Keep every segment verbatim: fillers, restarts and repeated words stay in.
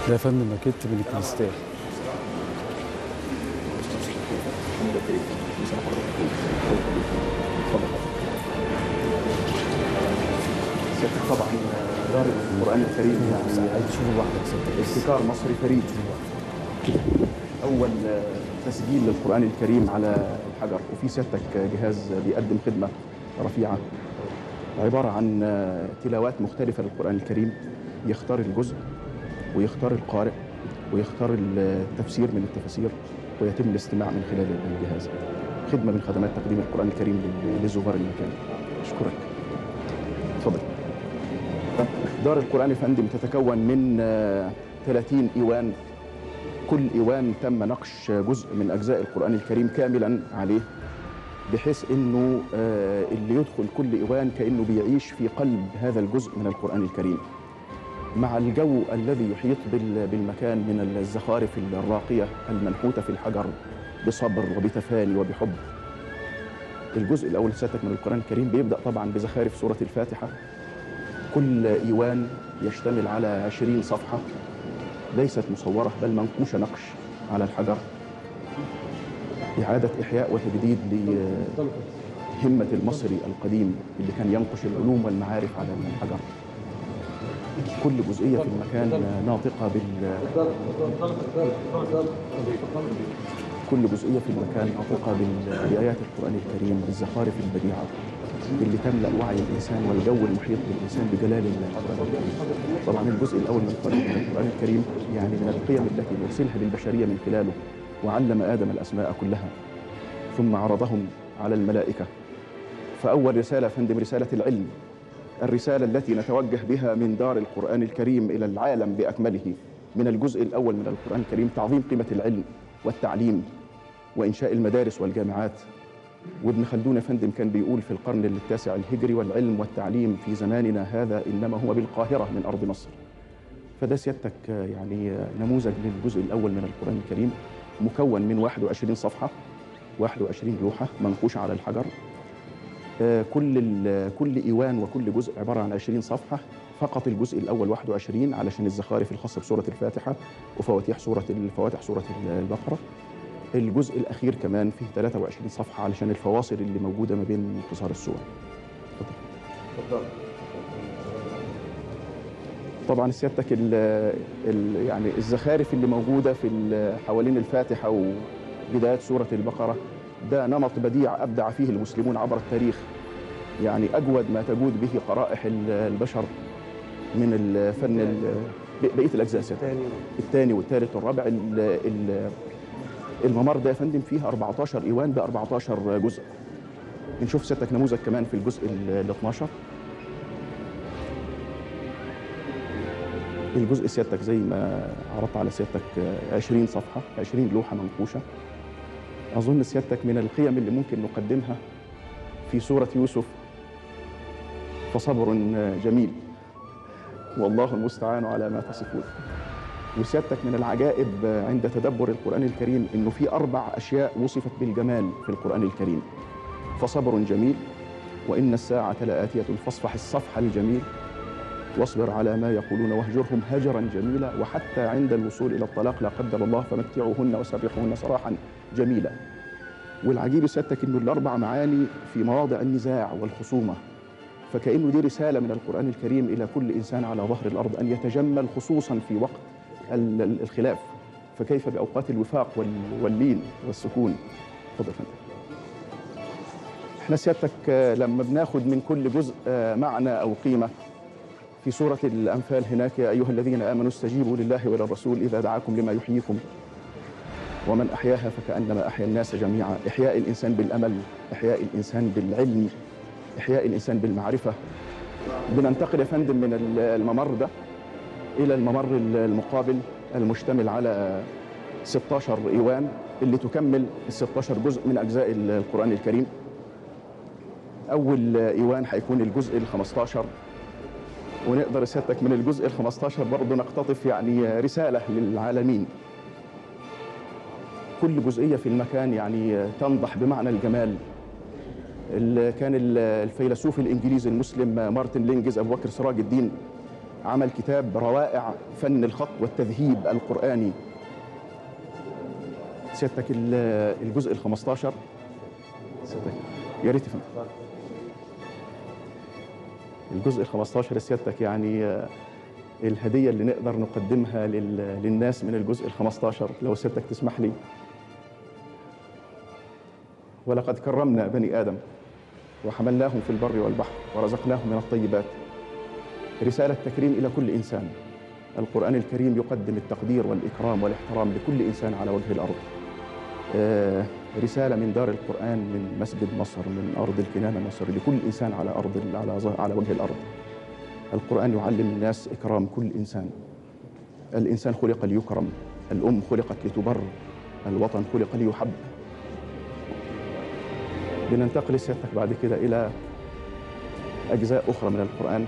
ده يا فندم ماكيت من الكريستال. سيادتك طبعا دار القرآن الكريم يعني عايز تشوفه لوحدك ستة. ابتكار مصري فريد. أول تسجيل للقرآن الكريم على الحجر، وفي سيادتك جهاز بيقدم خدمة رفيعة عبارة عن تلاوات مختلفة للقرآن الكريم، يختار الجزء ويختار القارئ ويختار التفسير من التفاسير، ويتم الاستماع من خلال الجهاز. خدمة من خدمات تقديم القرآن الكريم لزوار المكان. أشكرك. تفضل. دار القرآن يا فندم تتكون من ثلاثين إيوان، كل إيوان تم نقش جزء من أجزاء القرآن الكريم كاملا عليه، بحيث أنه اللي يدخل كل إيوان كأنه بيعيش في قلب هذا الجزء من القرآن الكريم، مع الجو الذي يحيط بالمكان من الزخارف الراقية المنحوتة في الحجر بصبر وبتفاني وبحب. الجزء الأول سيادتك من القرآن الكريم بيبدأ طبعا بزخارف سورة الفاتحة. كل إيوان يشتمل على عشرين صفحة، ليست مصورة بل منقوشة نقش على الحجر، إعادة إحياء وتجديد لهمة المصري القديم اللي كان ينقش العلوم والمعارف على الحجر. كل جزئية في المكان ناطقة بال كل جزئية في المكان ناطقة بآيات القرآن الكريم، بالزخارف البديعة اللي تملأ وعي الإنسان والجو المحيط بالإنسان بجلال الله. طبعا الجزء الأول من القرآن الكريم يعني من القيم التي يرسلها للبشرية من خلاله، وعلم آدم الأسماء كلها ثم عرضهم على الملائكة. فأول رسالة فندم رسالة العلم، الرسالة التي نتوجه بها من دار القرآن الكريم إلى العالم بأكمله. من الجزء الأول من القرآن الكريم تعظيم قيمة العلم والتعليم وإنشاء المدارس والجامعات. وابن خلدون يا فندم كان بيقول في القرن التاسع الهجري: والعلم والتعليم في زماننا هذا إنما هو بالقاهرة من أرض مصر. فده سيادتك يعني نموذج للجزء الأول من القرآن الكريم، مكون من واحد وعشرين صفحة، واحد وعشرين لوحة منقوشة على الحجر. كل كل إيوان وكل جزء عبارة عن عشرين صفحة. فقط الجزء الأول واحد وعشرين علشان الزخارف الخاصة بسورة الفاتحة وفواتيح سورة الفواتح سورة البقرة. الجزء الأخير كمان فيه ثلاثة وعشرين صفحة علشان الفواصل اللي موجودة ما بين قصار السور. طبعا سيادتك ال ال يعني الزخارف اللي موجودة في حوالين الفاتحة وبداية سورة البقرة ده نمط بديع أبدع فيه المسلمون عبر التاريخ، يعني أجود ما تجود به قرائح البشر من الفن. بقية الأجزاء سيادتك الثاني والثالث والرابع. الممر ده يا فندم فيه أربعة عشر إيوان ب أربعة عشر جزء. نشوف سيادتك نموذج كمان في الجزء ال اثناشر. الجزء سيادتك زي ما عرضت على سيادتك عشرين صفحة، عشرين لوحة منقوشة. أظن سيادتك من القيم اللي ممكن نقدمها في سورة يوسف: فصبر جميل والله المستعان على ما تصفون. وسيادتك من العجائب عند تدبر القرآن الكريم إنه في أربع أشياء وصفت بالجمال في القرآن الكريم: فصبر جميل، وإن الساعة لآتية، فاصفح الصفح الجميل، واصبر على ما يقولون واهجرهم هجرا جميلا، وحتى عند الوصول إلى الطلاق لا قدر الله فمتعوهن وسرحوهن سراحا جميلا. والعجيب سيادتك إنه الأربع معاني في مواضع النزاع والخصومة، فكأنه دي رسالة من القرآن الكريم إلى كل إنسان على ظهر الأرض أن يتجمل خصوصا في وقت الخلاف، فكيف بأوقات الوفاق واللين والسكون. تفضل فندم. احنا سيادتك لما بناخد من كل جزء معنى أو قيمة، في سورة الأنفال هناك: يا أيها الذين آمنوا استجيبوا لله وللرسول إذا دعاكم لما يحييكم ومن أحياها فكأنما أحيا الناس جميعا. إحياء الإنسان بالأمل، إحياء الإنسان بالعلم، إحياء الإنسان بالمعرفة. بننتقل يا فندم من الممر ده إلى الممر المقابل المشتمل على ستة عشر إيوان اللي تكمل ال ستة عشر جزء من أجزاء القرآن الكريم. أول إيوان هيكون الجزء ال خمسة عشر، ونقدر سيادتك من الجزء ال خمسة عشر برضه نقتطف يعني رسالة للعالمين. كل جزئية في المكان يعني تنضح بمعنى الجمال. كان الفيلسوف الإنجليزي المسلم مارتن لينجز أبو بكر سراج الدين عمل كتاب روائع فن الخط والتذهيب القرآني. سيادتك الجزء الخمستاشر، سيادتك يا ريت تفهم. الجزء الخمستاشر سيادتك يعني الهدية اللي نقدر نقدمها للناس من الجزء الخمستاشر لو سيادتك تسمح لي. ولقد كرمنا بني آدم وحملناهم في البر والبحر ورزقناهم من الطيبات. رسالة تكريم إلى كل إنسان. القرآن الكريم يقدم التقدير والإكرام والاحترام لكل إنسان على وجه الأرض. آه رسالة من دار القرآن، من مسجد مصر، من أرض الكنانة مصر، لكل إنسان على أرض على على وجه الأرض. القرآن يعلم الناس إكرام كل إنسان. الإنسان خلق ليكرم، الأم خلقت لتبر، الوطن خلق ليحب. لننتقل سيادتك بعد كده إلى أجزاء أخرى من القرآن.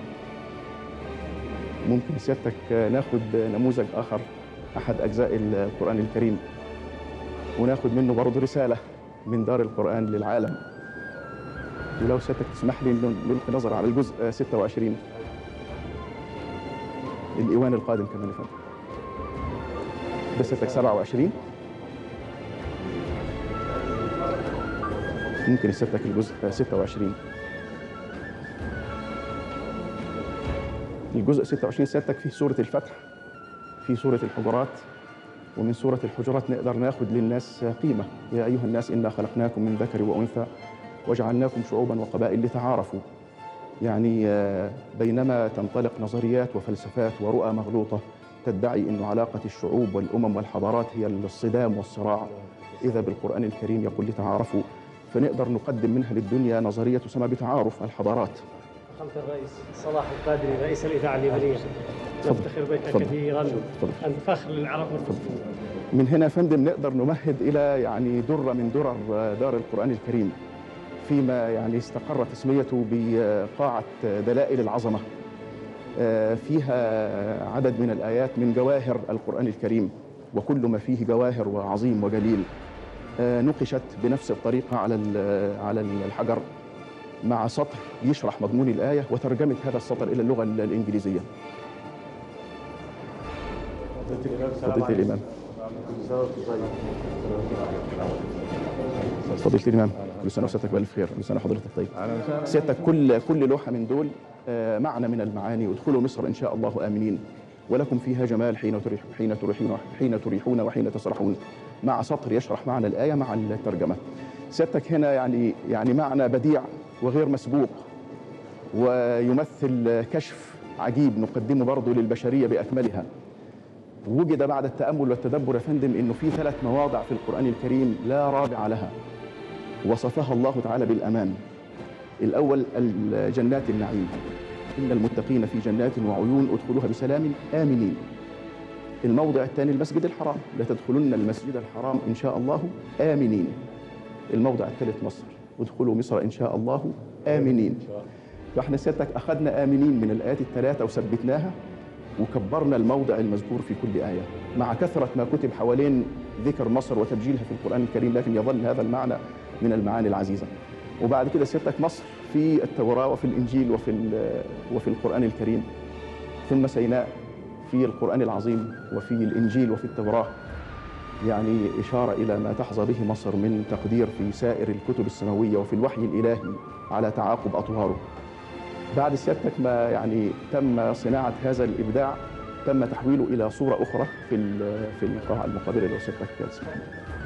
ممكن سيادتك ناخد نموذج آخر، أحد أجزاء القرآن الكريم، وناخد منه برضه رسالة من دار القرآن للعالم. ولو سيادتك تسمح لي نلقي نظر على الجزء ستة وعشرين، الإيوان القادم كمان يا فندم. ده سيادتك سبعة وعشرين. ممكن سيادتك الجزء ستة وعشرين. الجزء ستة وعشرين سيادتك فيه سورة الفتح، في سورة الحجرات، ومن سورة الحجرات نقدر ناخد للناس قيمة. يا أيها الناس إنا خلقناكم من ذكر وأنثى وجعلناكم شعوبا وقبائل لتعارفوا. يعني بينما تنطلق نظريات وفلسفات ورؤى مغلوطة تدعي أن علاقة الشعوب والأمم والحضارات هي الصدام والصراع، إذا بالقرآن الكريم يقول لتعارفوا. فنقدر نقدم منها للدنيا نظرية تسمى بتعارف الحضارات. فخامة الرئيس صلاح القادري رئيس الإذاعة اليمنية، نفتخر بك كثيرا، أنت فخر للعرب والمسلمين. من هنا يا فندم نقدر نمهد إلى يعني درة من درر دار القرآن الكريم، فيما يعني استقرت تسميته بقاعة دلائل العظمة. فيها عدد من الآيات من جواهر القرآن الكريم، وكل ما فيه جواهر وعظيم وجليل نقشت بنفس الطريقة على على الحجر، مع سطر يشرح مضمون الآية وترجمة هذا السطر إلى اللغة الإنجليزية. فضيلة الإمام. فضيلة الإمام، كل سنة وسيادتك بألف خير، كل سنة وحضرتك طيب. سيادتك كل كل لوحة من دول معنى من المعاني. ادخلوا مصر إن شاء الله آمنين، ولكم فيها جمال حين تريح حين تريحون حين تريحون وحين تسرحون، مع سطر يشرح معنى الآية مع الترجمة. سيادتك هنا يعني يعني معنى بديع وغير مسبوق، ويمثل كشف عجيب نقدمه برضه للبشرية بأكملها. وجد بعد التأمل والتدبر يا فندم إنه في ثلاث مواضع في القرآن الكريم لا رابع لها، وصفها الله تعالى بالأمان. الأول جنات النعيم، إن المتقين في جنات وعيون ادخلوها بسلام آمنين. الموضع الثاني المسجد الحرام، لتدخلن المسجد الحرام إن شاء الله آمنين. الموضع الثالث مصر، ادخلوا مصر إن شاء الله آمنين. فاحنا سيادتك أخذنا آمنين من الآيات الثلاثة وثبتناها، وكبرنا الموضع المذكور في كل آية، مع كثرة ما كتب حوالين ذكر مصر وتبجيلها في القرآن الكريم، لكن يظل هذا المعنى من المعاني العزيزة. وبعد كده سيادتك مصر في التوراة وفي الإنجيل وفي وفي القرآن الكريم، ثم سيناء في القرآن العظيم وفي الإنجيل وفي التوراة، يعني إشارة إلى ما تحظى به مصر من تقدير في سائر الكتب السماوية وفي الوحي الإلهي على تعاقب أطواره. بعد سيادتك ما يعني تم صناعة هذا الإبداع، تم تحويله إلى صورة أخرى في في القاعة المقابلة لو سيادتك تسمح.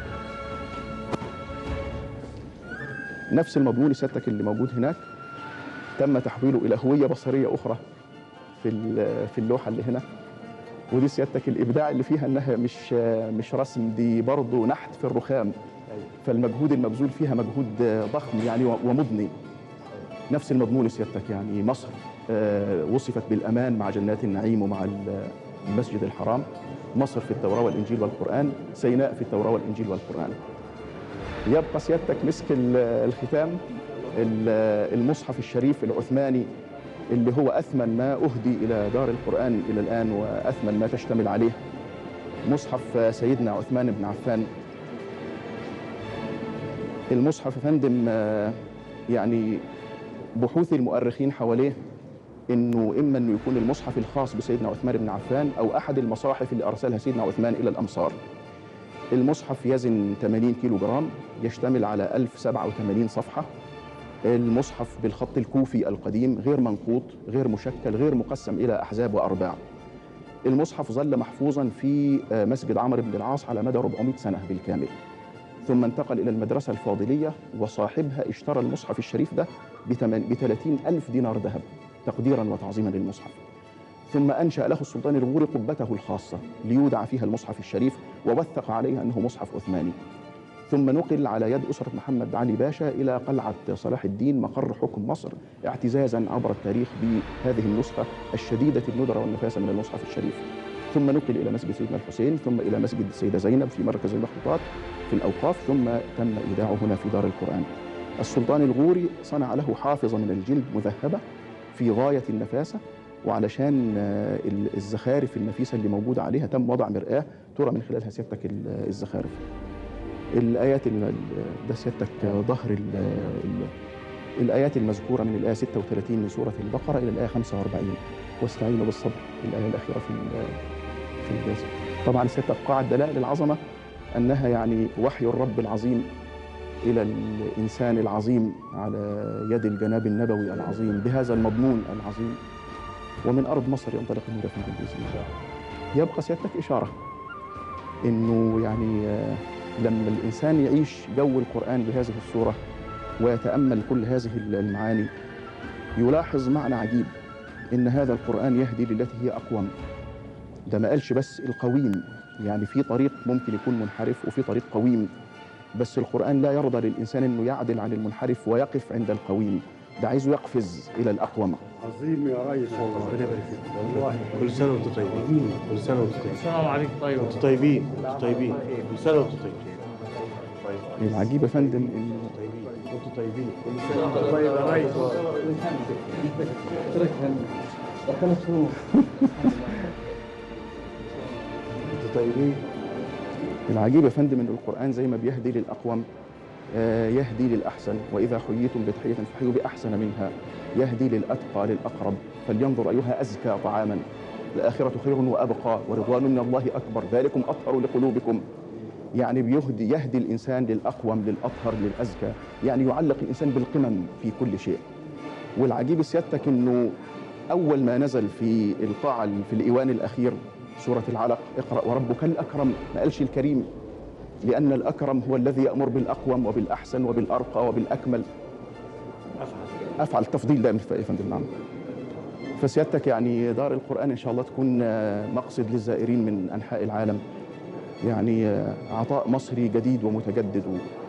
نفس المضمون سيادتك اللي موجود هناك تم تحويله إلى هوية بصرية أخرى في في اللوحة اللي هنا. ودي سيادتك الإبداع اللي فيها إنها مش مش رسم، دي برضه نحت في الرخام، فالمجهود المبذول فيها مجهود ضخم يعني ومضني. نفس المضمون سيادتك يعني مصر وصفت بالأمان مع جنات النعيم ومع المسجد الحرام. مصر في التوراة والإنجيل والقرآن، سيناء في التوراة والإنجيل والقرآن. يبقى سيادتك مسك الختام المصحف الشريف العثماني، اللي هو أثمن ما أهدي إلى دار القرآن إلى الآن وأثمن ما تشتمل عليه، مصحف سيدنا عثمان بن عفان. المصحف يا فندم يعني بحوث المؤرخين حواليه انه اما انه يكون المصحف الخاص بسيدنا عثمان بن عفان او احد المصاحف اللي ارسلها سيدنا عثمان الى الامصار. المصحف يزن ثمانين كيلو جرام، يشتمل على ألف وسبعة وثمانين صفحة. المصحف بالخط الكوفي القديم، غير منقوط، غير مشكل، غير مقسم إلى أحزاب وأرباع. المصحف ظل محفوظا في مسجد عمرو بن العاص على مدى أربعمائة سنة بالكامل، ثم انتقل إلى المدرسة الفاضلية، وصاحبها اشترى المصحف الشريف ده بثلاثين ألف دينار ذهب تقديرا وتعظيما للمصحف. ثم أنشأ له السلطان الغوري قبته الخاصة ليودع فيها المصحف الشريف، ووثق عليها أنه مصحف عثماني. ثم نقل على يد أسرة محمد علي باشا إلى قلعة صلاح الدين مقر حكم مصر، اعتزازا عبر التاريخ بهذه النسخة الشديدة الندرة والنفاسة من المصحف الشريف. ثم نقل إلى مسجد سيدنا الحسين، ثم إلى مسجد السيدة زينب في مركز المخطوطات في الأوقاف، ثم تم إيداعه هنا في دار القرآن. السلطان الغوري صنع له حافظة من الجلد مذهبة في غاية النفاسة، وعلشان الزخارف النفيسة اللي موجودة عليها تم وضع مرآة ترى من خلالها سيادتك الزخارف. الآيات ده سيادتك ظهر ال ال الآيات المذكورة من الآية ستة وثلاثين من سورة البقرة إلى الآية خمسة وأربعين، واستعينوا بالصبر، الآية الأخيرة في في الجزء. طبعا سيادتك قاع دلائل العظمة أنها يعني وحي الرب العظيم إلى الإنسان العظيم على يد الجناب النبوي العظيم بهذا المضمون العظيم، ومن أرض مصر ينطلق النور في بإذن الله. يبقى سيادتك إشارة إنه يعني لما الإنسان يعيش جو القرآن بهذه الصورة ويتأمل كل هذه المعاني، يلاحظ معنى عجيب، إن هذا القرآن يهدي للتي هي أقوم. ده ما قالش بس القويم، يعني في طريق ممكن يكون منحرف وفي طريق قويم، بس القرآن لا يرضى للإنسان إنه يعدل عن المنحرف ويقف عند القويم، ده عايزه يقفز إلى الأقوم. عظيم يا ريس والله، ربنا يبارك فيك والله. كل سنة وأنتم طيبين، كل سنة وأنتم طيبين. السلام عليكم. طيب وأنتم طيبين، أنتم طيبين، كل سنة وأنتم طيبين. العجيب يا فندم إنه أنتم طيبين، كل سنة وأنتم طيب يا ريس. أنتم طيبين. العجيب يا فندم إن القرآن زي ما بيهدي للأقوم يهدي للأحسن، وإذا حييتم بتحية فحيوا بأحسن منها، يهدي للأتقى للأقرب، فلينظر أيها أزكى طعاما، الآخرة خير وأبقى ورضوان من الله أكبر ذلكم أطهر لقلوبكم. يعني بيهدي يهدي الإنسان للأقوم للأطهر للأزكى، يعني يعلق الإنسان بالقمم في كل شيء. والعجيب سيادتك إنه أول ما نزل في القاع في الإيوان الأخير سورة العلق، اقرأ وربك الأكرم، ما قالش الكريم، لأن الأكرم هو الذي يأمر بالأقوم وبالأحسن وبالأرقى وبالأكمل. أفعل التفضيل ده يا فندم. نعم. فسيادتك يعني دار القرآن إن شاء الله تكون مقصد للزائرين من أنحاء العالم، يعني عطاء مصري جديد ومتجدد.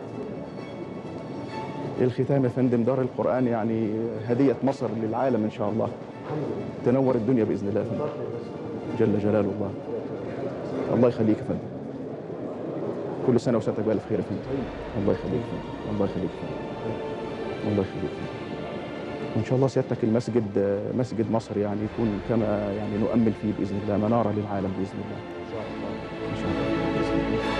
الختام يا فندم، دار القرآن يعني هدية مصر للعالم إن شاء الله، تنور الدنيا بإذن الله جل جلال الله. الله يخليك يا فندم، كل سنة وسنتك بألف خير يا فندم. الله يخليك يا فندم، الله يخليك يا فندم، الله يخليك يا فندم. وإن شاء الله سيادتك المسجد مسجد مصر يعني يكون كما يعني نؤمل فيه بإذن الله، منارة للعالم بإذن الله. إن شاء الله. إن شاء الله.